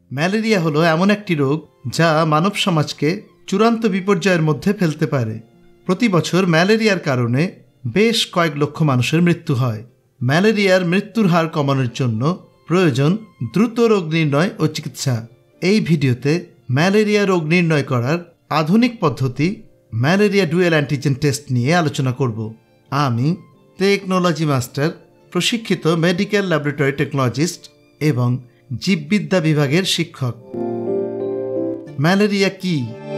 Malaria হলো এমন একটি রোগ যা মানব সমাজকে চূড়ান্ত বিপর্যয়ের মধ্যে ফেলতে পারে। প্রতি বছর ম্যালেরিয়ার কারণে বেশ কয়েক লক্ষ মানুষের মৃত্যু হয়। ম্যালেরিয়ার মৃত্যুর হার কমানোর জন্য প্রয়োজন দ্রুত রোগ নির্ণয় ও চিকিৎসা। এই ভিডিওতে ম্যালেরিয়া রোগ নির্ণয় করার আধুনিক পদ্ধতি ম্যালেরিয়া ডুয়েল অ্যান্টিজেন টেস্ট নিয়ে আলোচনা করব। আমি টেকনোলজি মাস্টার, প্রশিক্ষিত মেডিকেল ল্যাবরেটরি টেকনোলজিস্ট এবং জীববিদ্যা বিভাগের শিক্ষক। ম্যালেরিয়া কি?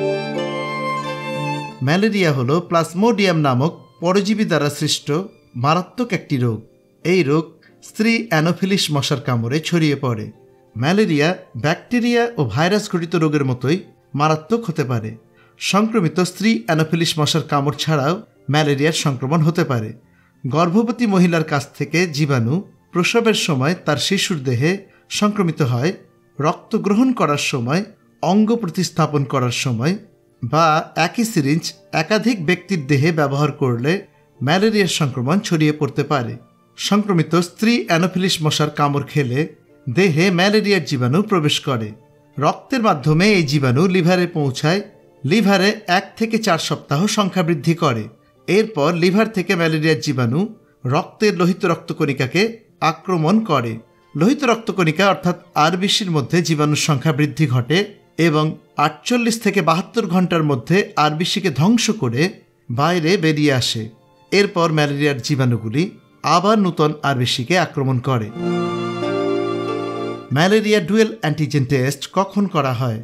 ম্যালেরিয়া হলো প্লাজমোডিয়াম নামক পরজীবী দ্বারা সৃষ্ট মারাত্মক একটি রোগ। এই রোগ স্ত্রী অ্যানোফিলিস মশার কামড়ে ছড়িয়ে পড়ে। ম্যালেরিয়া ব্যাকটেরিয়া ও ভাইরাস ঘটিত রোগের মতোই মারাত্মক হতে পারে। সংক্রমিত স্ত্রী অ্যানোফিলিস মশার কামড় ছাড়াও ম্যালেরিয়ার সংক্রমণ হতে পারে। গর্ভবতী মহিলার কাছ থেকে জীবাণু প্রসবের সময় তার শিশুর দেহে সংক্রমিত হয়, রক্ত গ্রহণ করার সময়, অঙ্গ প্রতিস্থাপন করার সময় বা একই সিরিঞ্জ একাধিক ব্যক্তির দেহে ব্যবহার করলে ম্যালেরিয়ার সংক্রমণ ছড়িয়ে পড়তে পারে। সংক্রমিত স্ত্রী অ্যানোফিলিস মশার কামড় খেলে দেহে ম্যালেরিয়ার জীবাণু প্রবেশ করে। রক্তের মাধ্যমে এই জীবাণু লিভারে পৌঁছায়। লিভারে 1 থেকে 4 সপ্তাহ সংখ্যা বৃদ্ধি করে। এরপর লিভার থেকে ম্যালেরিয়ার জীবাণু রক্তের লোহিত রক্তকণিকাকে আক্রমণ করে। লোহিত রক্তকণিকা অর্থাৎ আরবিসির মধ্যে জীবাণুর সংখ্যা বৃদ্ধি ঘটে এবং 48 থেকে 72 ঘন্টার মধ্যে আরবিসিকে ধ্বংস করে বাইরে বেরিয়ে আসে। এরপর ম্যালেরিয়ার জীবাণুগুলি আবার নূতন আরবিসিকে আক্রমণ করে। ম্যালেরিয়া ডুয়েল অ্যান্টিজেন টেস্ট কখন করা হয়?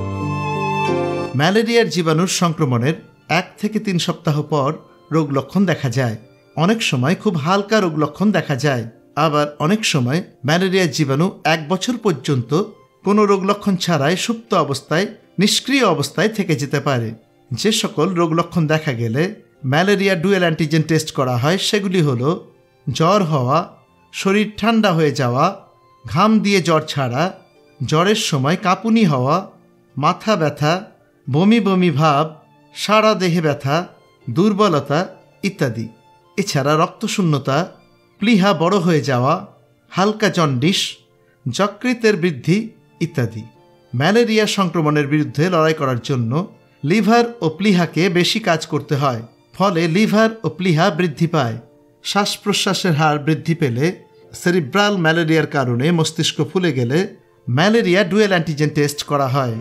ম্যালেরিয়ার জীবাণুর সংক্রমণের 1 থেকে 3 সপ্তাহ পর রোগ লক্ষণ দেখা যায়। অনেক সময় খুব হালকা রোগ লক্ষণ দেখা যায়, আবার অনেক সময় ম্যালেরিয়ার জীবাণু 1 বছর পর্যন্ত কোনো রোগ লক্ষণ ছাড়াই সুপ্ত অবস্থায়, নিষ্ক্রিয় অবস্থায় থেকে যেতে পারে। যে সকল রোগ লক্ষণ দেখা গেলে ম্যালেরিয়া ডুয়েল অ্যান্টিজেন টেস্ট করা হয় সেগুলি হলো জ্বর হওয়া, শরীর ঠান্ডা হয়ে যাওয়া, ঘাম দিয়ে জ্বর ছাড়া, জ্বরের সময় কাঁপুনি হওয়া, মাথা ব্যথা, বমি বমি ভাব, সারা দেহে ব্যথা, দুর্বলতা ইত্যাদি। এছাড়া রক্তশূন্যতা, প্লীহা বড় হয়ে যাওয়া, হালকা জন্ডিস, যকৃতের বৃদ্ধি ইত্যাদি। ম্যালেরিয়া সংক্রমণের বিরুদ্ধে লড়াই করার জন্য লিভার ও প্লীহাকে বেশি কাজ করতে হয়। ফলে লিভার ও প্লীহা বৃদ্ধি পায়। শ্বাস প্রশ্বাসের হার বৃদ্ধি পেলে, সেরিব্রাল ম্যালেরিয়ার কারণে মস্তিষ্ক ফুলে গেলে ম্যালেরিয়া ডুয়েল অ্যান্টিজেন টেস্ট করা হয়।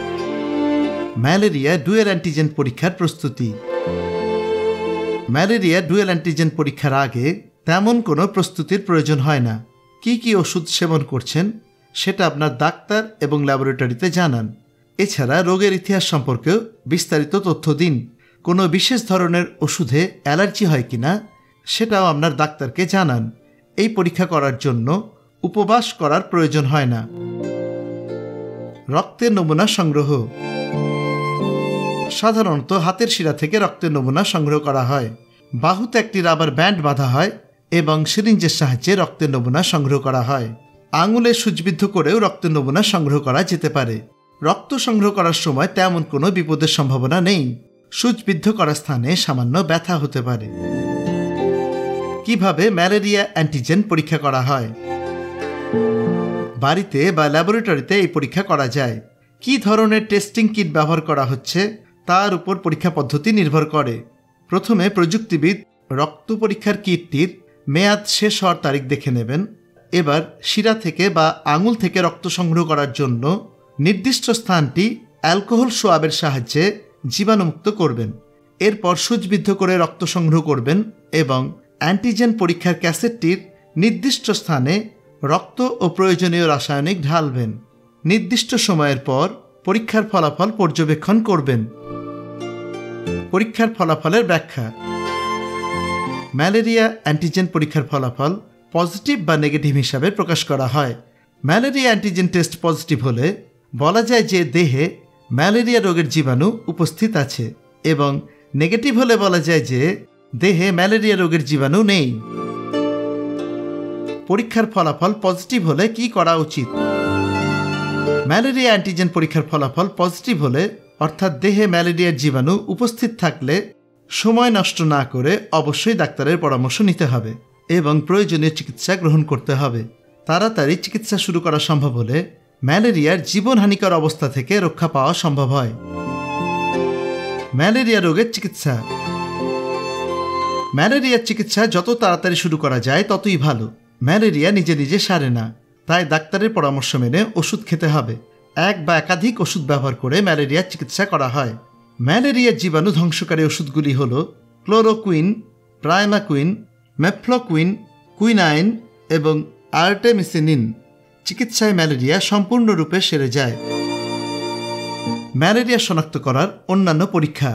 ম্যালেরিয়া ডুয়েল অ্যান্টিজেন পরীক্ষার প্রস্তুতি। ম্যালেরিয়া ডুয়েল অ্যান্টিজেন পরীক্ষার আগে তেমন কোনো প্রস্তুতির প্রয়োজন হয় না। কি কি ওষুধ সেবন করছেন সেটা আপনার ডাক্তার এবং ল্যাবরেটরিতে জানান। এছাড়া রোগের ইতিহাস সম্পর্কেও বিস্তারিত তথ্য দিন। কোনো বিশেষ ধরনের ওষুধে অ্যালার্জি হয় কিনা সেটাও আপনার ডাক্তারকে জানান। এই পরীক্ষা করার জন্য উপবাস করার প্রয়োজন হয় না। রক্তের নমুনা সংগ্রহ। সাধারণত হাতের শিরা থেকে রক্তের নমুনা সংগ্রহ করা হয়। বাহুতে একটি রাবার ব্যান্ড বাঁধা হয় এবং সিরিঞ্জের সাহায্যে রক্তের নমুনা সংগ্রহ করা হয়। আঙুলে সূচবিদ্ধ করেও রক্তের নমুনা সংগ্রহ করা যেতে পারে। রক্ত সংগ্রহ করার সময় তেমন কোনো বিপদের সম্ভাবনা নেই। সূচবিদ্ধ করা স্থানে সামান্য ব্যথা হতে পারে। কিভাবে ম্যালেরিয়া অ্যান্টিজেন পরীক্ষা করা হয়? বাড়িতে বা ল্যাবরেটরিতে এই পরীক্ষা করা যায়। কি ধরনের টেস্টিং কিট ব্যবহার করা হচ্ছে তার উপর পরীক্ষা পদ্ধতি নির্ভর করে। প্রথমে প্রযুক্তিবিদ রক্ত পরীক্ষার কিটটির মেয়াদ শেষ হওয়ার তারিখ দেখে নেবেন। এবার শিরা থেকে বা আঙুল থেকে রক্ত সংগ্রহ করার জন্য নির্দিষ্ট স্থানটি অ্যালকোহল সোয়াবের সাহায্যে জীবাণুমুক্ত করবেন। এরপর সূচবিদ্ধ করে রক্ত সংগ্রহ করবেন এবং অ্যান্টিজেন পরীক্ষার ক্যাসেটটির নির্দিষ্ট স্থানে রক্ত ও প্রয়োজনীয় রাসায়নিক ঢালবেন। নির্দিষ্ট সময়ের পর পরীক্ষার ফলাফল পর্যবেক্ষণ করবেন। পরীক্ষার ফলাফলের ব্যাখ্যা। ম্যালেরিয়া অ্যান্টিজেন পরীক্ষার ফলাফল পজিটিভ বা নেগেটিভ হিসাবে প্রকাশ করা হয়। ম্যালেরিয়া অ্যান্টিজেন টেস্ট পজিটিভ হলে বলা যায় যে দেহে ম্যালেরিয়া রোগের জীবাণু উপস্থিত আছে, এবং নেগেটিভ হলে বলা যায় যে দেহে ম্যালেরিয়া রোগের জীবাণু নেই। পরীক্ষার ফলাফল পজিটিভ হলে কি করা উচিত? ম্যালেরিয়া অ্যান্টিজেন পরীক্ষার ফলাফল পজিটিভ হলে, অর্থাৎ দেহে ম্যালেরিয়ার জীবাণু উপস্থিত থাকলে, সময় নষ্ট না করে অবশ্যই ডাক্তারের পরামর্শ নিতে হবে এবং প্রয়োজনীয় চিকিৎসা গ্রহণ করতে হবে। তাড়াতাড়ি চিকিৎসা শুরু করা সম্ভব হলে ম্যালেরিয়ার জীবনহানিকর অবস্থা থেকে রক্ষা পাওয়া সম্ভব হয়। ম্যালেরিয়া রোগের চিকিৎসা। ম্যালেরিয়ার চিকিৎসা যত তাড়াতাড়ি শুরু করা যায় ততই ভালো। ম্যালেরিয়া নিজে নিজে সারে না, তাই ডাক্তারের পরামর্শ মেনে ওষুধ খেতে হবে। এক বা একাধিক ওষুধ ব্যবহার করে ম্যালেরিয়ার চিকিৎসা করা হয়। ম্যালেরিয়ার জীবাণু ধ্বংসকারী ওষুধগুলি হল ক্লোরোকুইন, প্রাইমাকুইন, মেফ্লকুইন, কুইনাইন এবং আর্টেমিসিনিন। চিকিৎসায় ম্যালেরিয়া সম্পূর্ণরূপে সেরে যায়। ম্যালেরিয়া শনাক্ত করার অন্যান্য পরীক্ষা।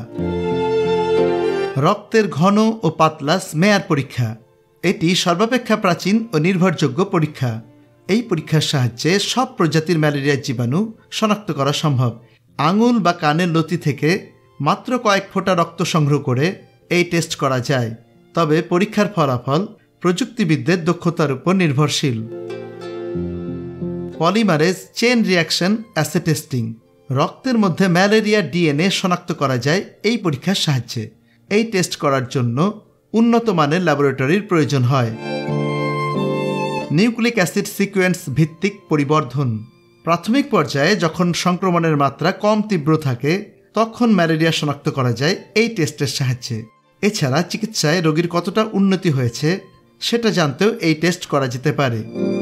রক্তের ঘন ও পাতলা স্মেয়ার পরীক্ষা। এটি সর্বাপেক্ষা প্রাচীন ও নির্ভরযোগ্য পরীক্ষা। এই পরীক্ষার সাহায্যে সব প্রজাতির ম্যালেরিয়ার জীবাণু শনাক্ত করা সম্ভব। আঙুল বা কানের লতি থেকে মাত্র কয়েক ফোঁটা রক্ত সংগ্রহ করে এই টেস্ট করা যায়। তবে পরীক্ষার ফলাফল প্রযুক্তিবিদদের দক্ষতার উপর নির্ভরশীল। Polymerase chain reaction assay testing. রক্তের মধ্যে ম্যালেরিয়ার ডিএনএ শনাক্ত করা যায় এই পরীক্ষার সাহায্যে। এই টেস্ট করার জন্য উন্নত মানের ল্যাবরেটরির প্রয়োজন হয়। নিউক্লিক অ্যাসিড সিকোয়েন্স ভিত্তিক পরিবর্ধন। প্রাথমিক পর্যায়ে যখন সংক্রমণের মাত্রা কম তীব্র থাকে তখন ম্যালেরিয়া শনাক্ত করা যায় এই টেস্টের সাহায্যে। এছাড়া চিকিৎসায় রোগীর কতটা উন্নতি হয়েছে সেটা জানতেও এই টেস্ট করা যেতে পারে।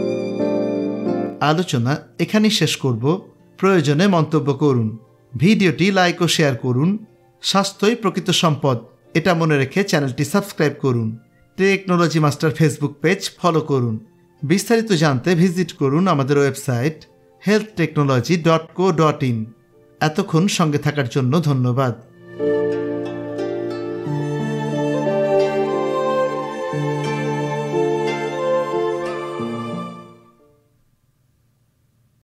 আলোচনা এখানেই শেষ করব। প্রয়োজনে মন্তব্য করুন। ভিডিওটি লাইক ও শেয়ার করুন। স্বাস্থ্যই প্রকৃত সম্পদ এটা মনে রেখে চ্যানেলটি সাবস্ক্রাইব করুন। Technology master Facebook page follow করুন। বিস্তারিত জানতে ভিজিট করুন আমাদের ওয়েবসাইট healthtechnology.co.in। এতক্ষণ সঙ্গে থাকার জন্য ধন্যবাদ।